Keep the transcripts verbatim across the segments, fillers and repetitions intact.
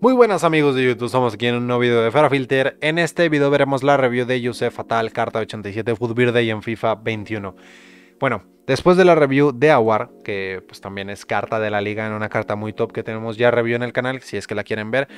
Muy buenas amigos de YouTube, estamos aquí en un nuevo video de Farafilter. En este video veremos la review de Youssef Fatal, carta ochenta y siete Food Birthday en FIFA veintiuno. Bueno, después de la review de Awar, que pues también es carta de la liga, en una carta muy top que tenemos ya review en el canal, si es que la quieren ver,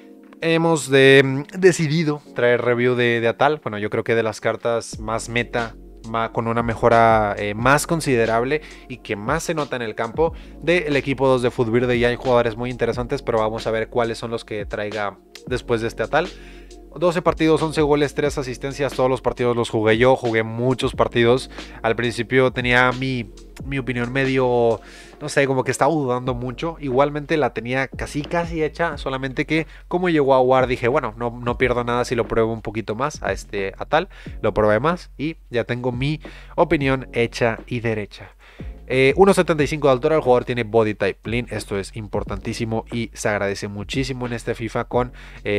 hemos de, decidido traer review de, de Atal. Bueno, yo creo que de las cartas más meta, con una mejora eh, más considerable y que más se nota en el campo del equipo dos de Food Birthday. Ya hay jugadores muy interesantes, pero vamos a ver cuáles son los que traiga después de este Atal. doce partidos, once goles, tres asistencias, todos los partidos los jugué yo, jugué muchos partidos. Al principio tenía mi, mi opinión medio, no sé, como que estaba dudando mucho. Igualmente la tenía casi casi hecha, solamente que como llegó a War dije, bueno, no, no pierdo nada si lo pruebo un poquito más a este Atal. Lo probé más y ya tengo mi opinión hecha y derecha. Eh, uno setenta y cinco de altura, el jugador tiene body type lean, esto es importantísimo y se agradece muchísimo en este FIFA con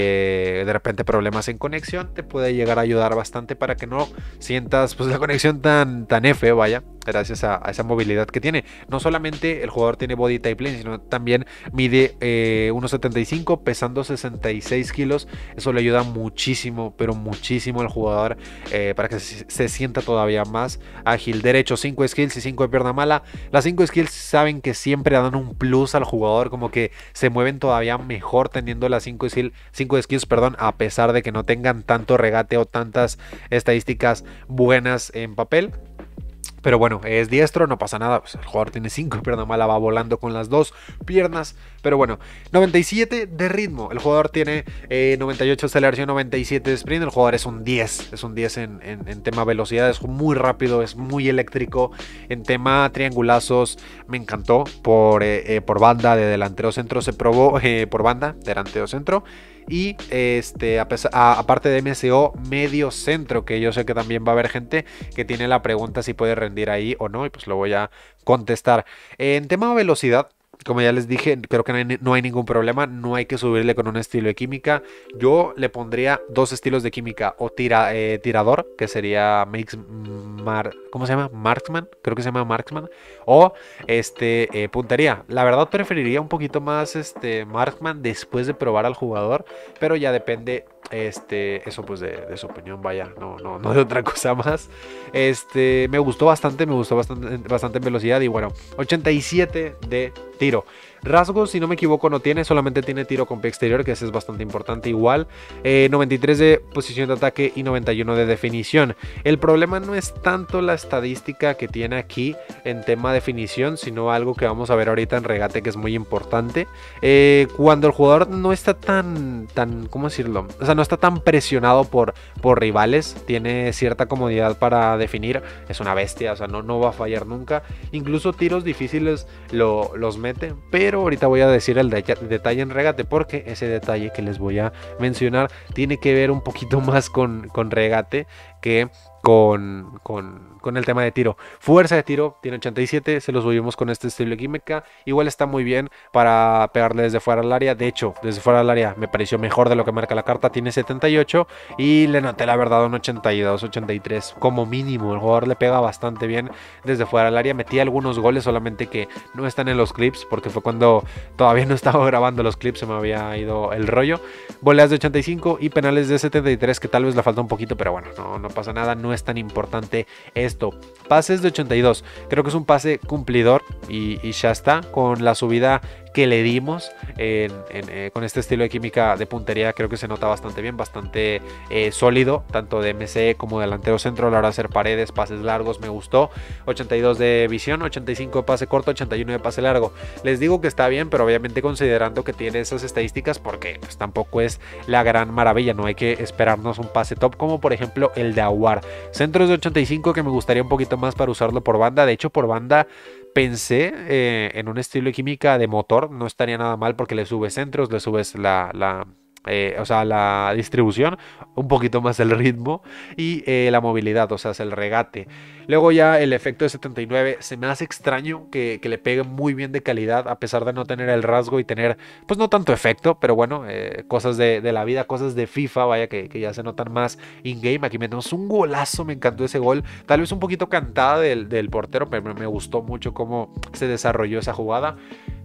eh, de repente problemas en conexión. Te puede llegar a ayudar bastante para que no sientas pues la conexión tan, tan F, vaya, gracias a, a esa movilidad que tiene. No solamente el jugador tiene body type lean, sino también mide eh, uno setenta y cinco, pesando sesenta y seis kilos. Eso le ayuda muchísimo, pero muchísimo al jugador eh, para que se, se sienta todavía más ágil. Derecho, cinco skills y cinco de pierna mala. Las cinco skills saben que siempre dan un plus al jugador, como que se mueven todavía mejor teniendo las cinco skills, perdón, a pesar de que no tengan tanto regate o tantas estadísticas buenas en papel. Pero bueno, es diestro, no pasa nada, pues el jugador tiene cinco, pierna mala, va volando con las dos piernas. Pero bueno, noventa y siete de ritmo, el jugador tiene eh, noventa y ocho de aceleración, noventa y siete de sprint. El jugador es un diez, es un diez en, en, en tema velocidad, es muy rápido, es muy eléctrico. En tema triangulazos me encantó, por, eh, eh, por banda de delantero centro se probó, eh, por banda, delantero centro. Y este, a pesar, a, aparte de M S O, medio centro, que yo sé que también va a haber gente que tiene la pregunta si puede rendir ahí o no, y pues lo voy a contestar. En tema de velocidad, como ya les dije, creo que no hay, no hay ningún problema, no hay que subirle con un estilo de química. Yo le pondría dos estilos de química, o tira, eh, tirador, que sería mix, mar, ¿cómo se llama? Marksman, creo que se llama Marksman, o este, eh, puntería. La verdad preferiría un poquito más este, Marksman después de probar al jugador, pero ya depende, este, eso pues de, de su opinión, vaya, no, no, no de otra cosa más. Este, me gustó bastante, me gustó bastante, bastante en velocidad y bueno, ochenta y siete de tiro. Rasgos, si no me equivoco, no tiene, solamente tiene tiro con pie exterior, que ese es bastante importante igual. eh, noventa y tres de posición de ataque y noventa y uno de definición. El problema no es tanto la estadística que tiene aquí en tema de definición, sino algo que vamos a ver ahorita en regate, que es muy importante. Eh, cuando el jugador no está tan, tan, ¿cómo decirlo? O sea, no está tan presionado por, por rivales, tiene cierta comodidad para definir, es una bestia, o sea, no, no va a fallar nunca. Incluso tiros difíciles lo, los mete, pero Pero ahorita voy a decir el de detalle en regate, porque ese detalle que les voy a mencionar tiene que ver un poquito más con, con regate que con, con, con el tema de tiro. Fuerza de tiro tiene ochenta y siete, se los subimos con este estilo de química. Igual está muy bien para pegarle desde fuera del área. De hecho, desde fuera del área me pareció mejor de lo que marca la carta. Tiene setenta y ocho y le noté la verdad un ochenta y dos, ochenta y tres como mínimo. El jugador le pega bastante bien desde fuera del área. Metí algunos goles, solamente que no están en los clips, porque fue cuando todavía no estaba grabando los clips, se me había ido el rollo. Voleas de ochenta y cinco y penales de setenta y tres, que tal vez le falta un poquito, pero bueno, no, no pasa nada, no es tan importante esto. Pases de ochenta y dos, creo que es un pase cumplidor y, y ya está, con la subida que le dimos en, en, eh, con este estilo de química de puntería. Creo que se nota bastante bien, bastante eh, sólido, tanto de M C como delantero centro a la hora de hacer paredes, pases largos, me gustó. Ochenta y dos de visión, ochenta y cinco de pase corto, ochenta y uno de pase largo. Les digo que está bien, pero obviamente considerando que tiene esas estadísticas, porque pues tampoco es la gran maravilla, no hay que esperarnos un pase top como por ejemplo el de Awar. Centros de ochenta y cinco, que me gustaría un poquito más para usarlo por banda. De hecho, por banda pensé eh, en un estilo de química de motor, no estaría nada mal, porque le subes centros, le subes la, la eh, o sea, la distribución, un poquito más el ritmo y eh, la movilidad, o sea, es el regate. Luego ya el efecto de setenta y nueve, se me hace extraño que, que le pegue muy bien de calidad, a pesar de no tener el rasgo y tener, pues no tanto efecto, pero bueno, eh, cosas de, de la vida, cosas de FIFA, vaya, que, que ya se notan más in-game. Aquí metemos un golazo, me encantó ese gol, tal vez un poquito cantada del, del portero, pero me gustó mucho cómo se desarrolló esa jugada.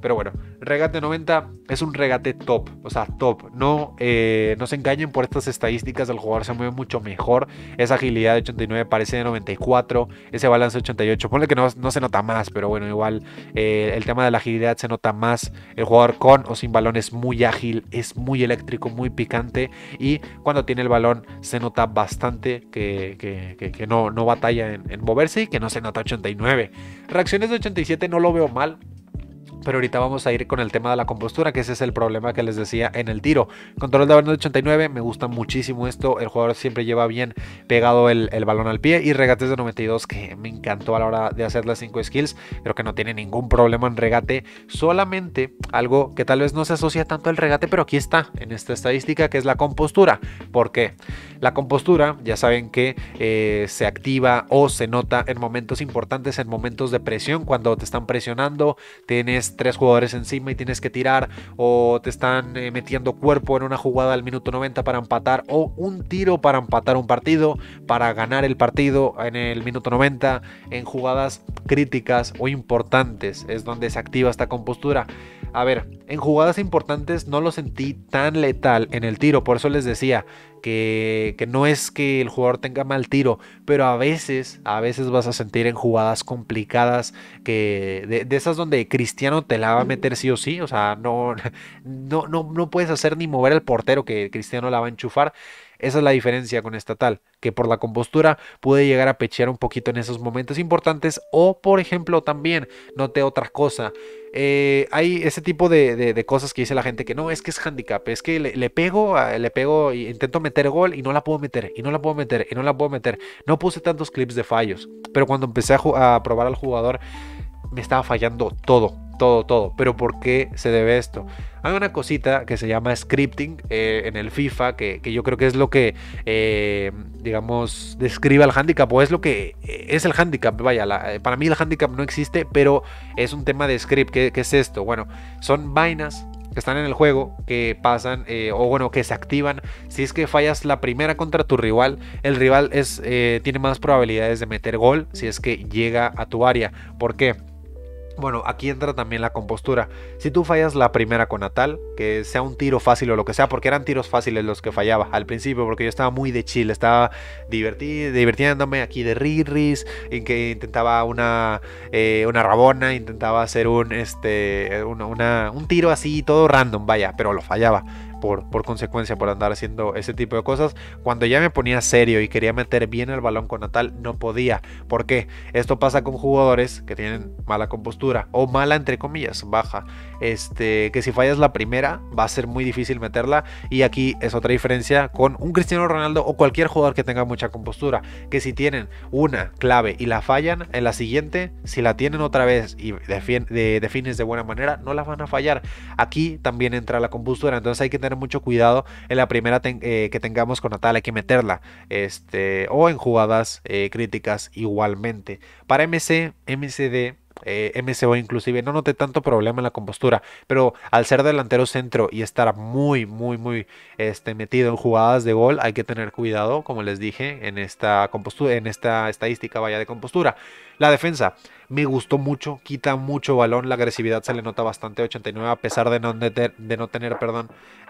Pero bueno, regate noventa es un regate top, o sea, top. No, eh, no se engañen por estas estadísticas, el jugador se mueve mucho mejor. Esa agilidad de ochenta y nueve parece de noventa y cuatro, ese balance de ochenta y ocho. Ponle que no, no se nota más, pero bueno, igual eh, el tema de la agilidad se nota más. El jugador con o sin balón es muy ágil, es muy eléctrico, muy picante. Y cuando tiene el balón se nota bastante que, que, que, que no, no batalla en, en moverse y que no se nota ochenta y nueve. Reacciones de ochenta y siete no lo veo mal. Pero ahorita vamos a ir con el tema de la compostura, que ese es el problema que les decía en el tiro. Control de balón de ochenta y nueve, me gusta muchísimo esto. El jugador siempre lleva bien pegado el, el balón al pie. Y regates de noventa y dos, que me encantó a la hora de hacer las cinco skills. Creo que no tiene ningún problema en regate. Solamente algo que tal vez no se asocia tanto al regate, pero aquí está en esta estadística, que es la compostura. ¿Por qué? La compostura, ya saben que eh, se activa o se nota en momentos importantes, en momentos de presión, cuando te están presionando, tienes tres jugadores encima y tienes que tirar, o te están eh, metiendo cuerpo en una jugada al minuto noventa para empatar, o un tiro para empatar un partido, para ganar el partido en el minuto noventa, en jugadas críticas o importantes es donde se activa esta compostura. A ver, en jugadas importantes no lo sentí tan letal en el tiro, por eso les decía que, que no es que el jugador tenga mal tiro, pero a veces, a veces vas a sentir en jugadas complicadas, que de, de esas donde Cristiano te la va a meter sí o sí, o sea, no, no, no, no puedes hacer ni mover al portero, que Cristiano la va a enchufar. Esa es la diferencia con estatal, que por la compostura puede llegar a pechear un poquito en esos momentos importantes, o por ejemplo también, noté otra cosa, eh, hay ese tipo de, de, de cosas que dice la gente que no, es que es handicap, es que le, le pego, le pego e intento meter gol y no la puedo meter, y no la puedo meter, y no la puedo meter. No puse tantos clips de fallos, pero cuando empecé a, a probar al jugador, me estaba fallando todo, todo, todo. Pero ¿por qué se debe esto? Hay una cosita que se llama scripting eh, en el FIFA, que, que yo creo que es lo que, eh, digamos, describe al handicap, o es lo que es el handicap. Vaya, la, para mí el handicap no existe, pero es un tema de script. ¿Qué, qué es esto? Bueno, son vainas que están en el juego, que pasan, eh, o bueno, que se activan. Si es que fallas la primera contra tu rival, el rival es, eh, tiene más probabilidades de meter gol si es que llega a tu área. ¿Por qué? Bueno, aquí entra también la compostura. Si tú fallas la primera con Natal, que sea un tiro fácil o lo que sea, porque eran tiros fáciles los que fallaba al principio, porque yo estaba muy de chill, estaba divertido, divirtiéndome aquí de rirris, en que intentaba una, eh, una rabona, intentaba hacer un, este, una, una, un tiro así, todo random, vaya, pero lo fallaba. Por, por consecuencia, por andar haciendo ese tipo de cosas. Cuando ya me ponía serio y quería meter bien el balón con Natal, no podía. ¿Por qué? Esto pasa con jugadores que tienen mala compostura, o mala entre comillas, baja. Este, que si fallas la primera, va a ser muy difícil meterla. Y aquí es otra diferencia con un Cristiano Ronaldo o cualquier jugador que tenga mucha compostura, que si tienen una clave y la fallan, en la siguiente, si la tienen otra vez y defin de, defines de buena manera, no la van a fallar. Aquí también entra la compostura, entonces hay que tener mucho cuidado en la primera ten, eh, que tengamos con Natal, hay que meterla, este, o en jugadas eh, críticas igualmente. Para M C, M C D, eh, M C O inclusive, no noté tanto problema en la compostura, pero al ser delantero centro y estar muy, muy, muy este, metido en jugadas de gol, hay que tener cuidado, como les dije, en esta compostura, en esta estadística vaya de compostura. La defensa me gustó mucho, quita mucho balón, la agresividad se le nota bastante, ochenta y nueve, a pesar de no, de, de no tener, perdón,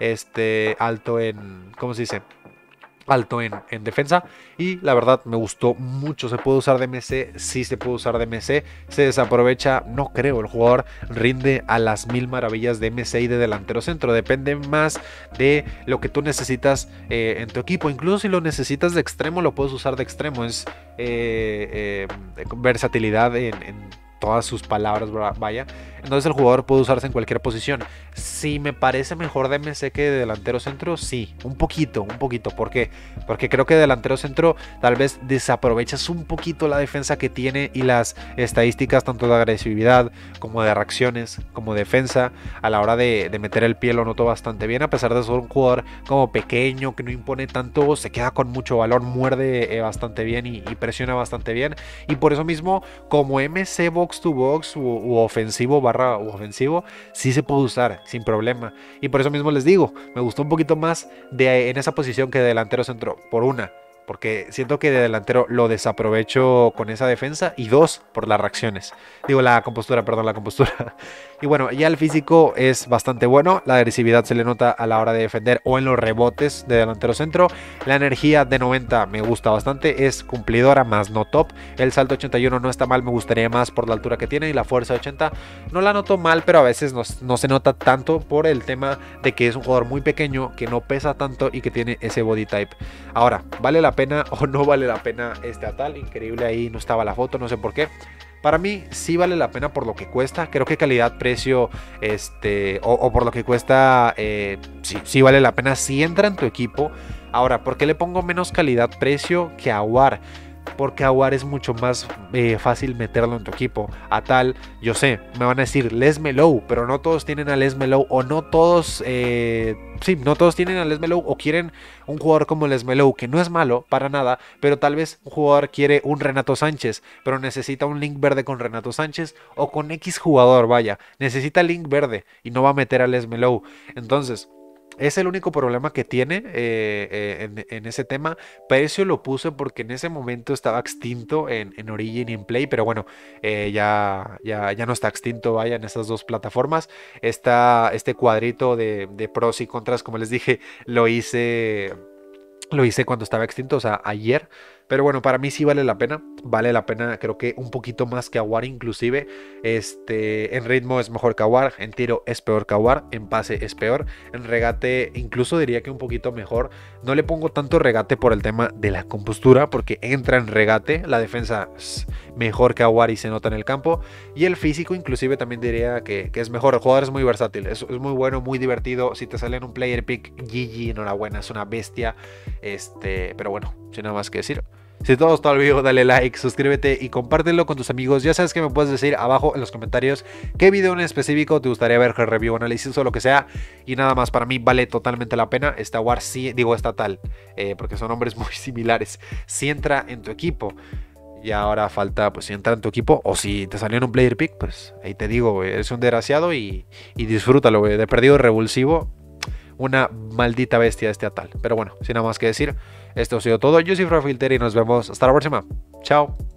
este alto en, ¿cómo se dice? Alto en, en defensa. Y la verdad me gustó mucho. Se puede usar de M C, sí se puede usar de M C, se desaprovecha, no creo. El jugador rinde a las mil maravillas de M C y de delantero centro, depende más de lo que tú necesitas eh, en tu equipo. Incluso si lo necesitas de extremo, lo puedes usar de extremo. Es eh, eh, versatilidad en, en todas sus palabras, vaya. Entonces el jugador puede usarse en cualquier posición. Si me parece mejor de M C que de delantero centro, sí, un poquito, un poquito. ¿Por qué? Porque creo que de delantero centro tal vez desaprovechas un poquito la defensa que tiene y las estadísticas tanto de agresividad como de reacciones, como defensa. A la hora de, de meter el pie lo noto bastante bien, a pesar de ser un jugador como pequeño, que no impone tanto, se queda con mucho balón, muerde eh, bastante bien y, y presiona bastante bien. Y por eso mismo, como M C box to box u, u ofensivo barra u ofensivo, sí se puede usar sin problema. Y por eso mismo les digo, me gustó un poquito más de en esa posición que de delantero centro. Por una, porque siento que de delantero lo desaprovecho con esa defensa, y dos, por las reacciones. Digo, la compostura, perdón, la compostura. Y bueno, ya el físico es bastante bueno, la agresividad se le nota a la hora de defender o en los rebotes de delantero centro. La energía de noventa me gusta bastante, es cumplidora más no top. El salto ochenta y uno no está mal, me gustaría más por la altura que tiene, y la fuerza ochenta no la noto mal, pero a veces no, no se nota tanto por el tema de que es un jugador muy pequeño, que no pesa tanto y que tiene ese body type. Ahora, ¿vale la pena o no vale la pena este Atal? Increíble, ahí no estaba la foto, no sé por qué. Para mí sí vale la pena por lo que cuesta. Creo que calidad-precio, este, o, o por lo que cuesta, eh, sí, sí vale la pena si entra en tu equipo. Ahora, ¿por qué le pongo menos calidad-precio que a Aouar? Porque Aouar es mucho más eh, fácil meterlo en tu equipo. Atal, yo sé, me van a decir Les Melou, pero no todos tienen a Les Melou, o no todos, eh, sí, no todos tienen a Les Melou, o quieren un jugador como Les Melou, que no es malo para nada, pero tal vez un jugador quiere un Renato Sánchez, pero necesita un link verde con Renato Sánchez, o con X jugador, vaya, necesita link verde y no va a meter a Les Melou. Entonces, es el único problema que tiene eh, eh, en, en ese tema. Precio lo puse porque en ese momento estaba extinto en, en Origin y en Play, pero bueno, eh, ya, ya, ya no está extinto, vaya, en esas dos plataformas. Está este cuadrito de, de pros y contras, como les dije, lo hice... Lo hice cuando estaba extinto, o sea, ayer. Pero bueno, para mí sí vale la pena. Vale la pena, creo que un poquito más que Aouar inclusive. Este, en ritmo es mejor que Aouar. En tiro es peor que Aouar. En pase es peor. En regate incluso diría que un poquito mejor. No le pongo tanto regate por el tema de la compostura, porque entra en regate. La defensa es mejor que Aouar y se nota en el campo. Y el físico inclusive también diría que, que es mejor. El jugador es muy versátil. Es, es muy bueno, muy divertido. Si te sale en un player pick, G G, enhorabuena. Es una bestia. Este, pero bueno, sin nada más que decir. Si te ha gustado el video, dale like, suscríbete y compártelo con tus amigos. Ya sabes que me puedes decir abajo en los comentarios qué video en específico te gustaría ver, que review, análisis o lo que sea. Y nada más, para mí vale totalmente la pena. Esta Aouar sí, digo esta Atal, eh, porque son nombres muy similares. Si entra en tu equipo. Y ahora falta, pues, si entra en tu equipo, o si te salió en un player pick, pues ahí te digo, wey, eres un desgraciado y, y disfrútalo, wey. De perdido revulsivo. Una maldita bestia este Atal. Pero bueno, sin nada más que decir, esto ha sido todo. Yo soy Frafilter y nos vemos hasta la próxima. Chao.